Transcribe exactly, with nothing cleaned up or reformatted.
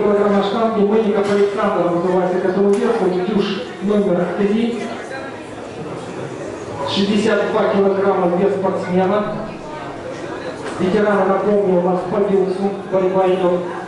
килограмм на штанге. Мельников Александр называется к этому весу. Дюш номер три. шестьдесят два килограмма вес спортсмена. Ветераны, напомню, у нас по билцу борьба идет.